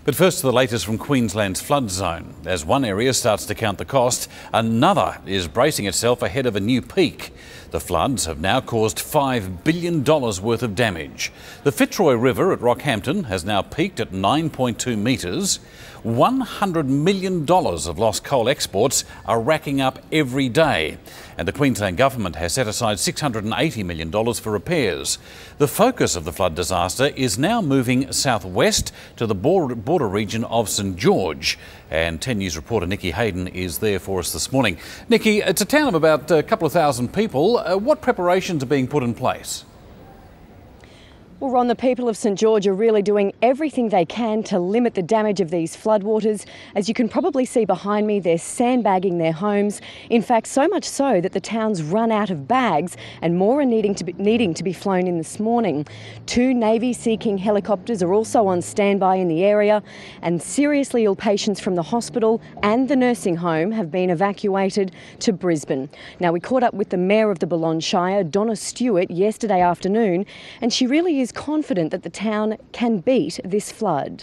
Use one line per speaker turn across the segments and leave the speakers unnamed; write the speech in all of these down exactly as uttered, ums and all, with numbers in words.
But first to the latest from Queensland's flood zone. As one area starts to count the cost, another is bracing itself ahead of a new peak. The floods have now caused five billion dollars worth of damage. The Fitzroy River at Rockhampton has now peaked at nine point two metres. one hundred million dollars of lost coal exports are racking up every day. And the Queensland government has set aside six hundred eighty million dollars for repairs. The focus of the flood disaster is now moving southwest to the border region of St George. And ten News reporter Nikki Hayden is there for us this morning. Nikki, it's a town of about a couple of thousand people. Uh, what preparations are being put in place?
Well, Ron, the people of St George are really doing everything they can to limit the damage of these floodwaters. As you can probably see behind me, they're sandbagging their homes. In fact, so much so that the town's run out of bags and more are needing to be, needing to be flown in this morning. Two Navy Sea King helicopters are also on standby in the area, and seriously ill patients from the hospital and the nursing home have been evacuated to Brisbane. Now, we caught up with the Mayor of the Balonne Shire, Donna Stewart, yesterday afternoon, and she really is is confident that the town can beat this flood.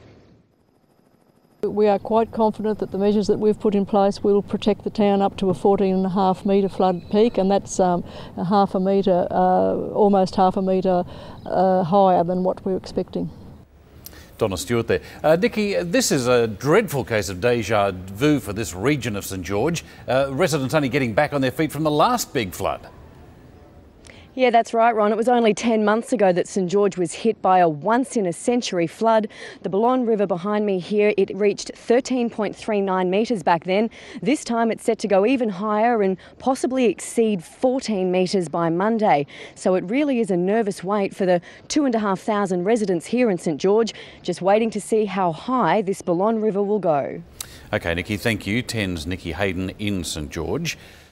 We are quite confident that the measures that we've put in place will protect the town up to a fourteen and a half metre flood peak, and that's um, a half a metre, uh, almost half a metre uh, higher than what we're expecting.
Donna Stewart there. Uh, Nikki, this is a dreadful case of deja vu for this region of St George. Uh, residents only getting back on their feet from the last big flood.
Yeah, that's right, Ron. It was only ten months ago that St George was hit by a once-in-a-century flood. The Balonne River behind me here, it reached thirteen point three nine metres back then. This time it's set to go even higher and possibly exceed fourteen metres by Monday. So it really is a nervous wait for the two and a half thousand residents here in St George, just waiting to see how high this Balonne River will go.
OK, Nikki, thank you. ten's Nikki Hayden in St George.